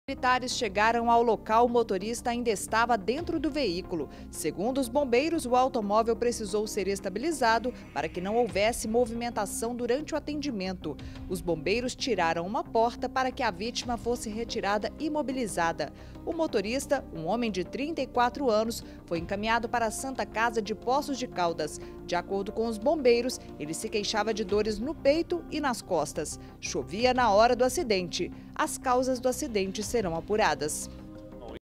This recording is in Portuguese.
Militares chegaram ao local, o motorista ainda estava dentro do veículo. Segundo os bombeiros, o automóvel precisou ser estabilizado para que não houvesse movimentação durante o atendimento. Os bombeiros tiraram uma porta para que a vítima fosse retirada imobilizada. O motorista, um homem de 34 anos, foi encaminhado para a Santa Casa de Poços de Caldas. De acordo com os bombeiros, ele se queixava de dores no peito e nas costas. Chovia na hora do acidente. As causas do acidente serão apuradas.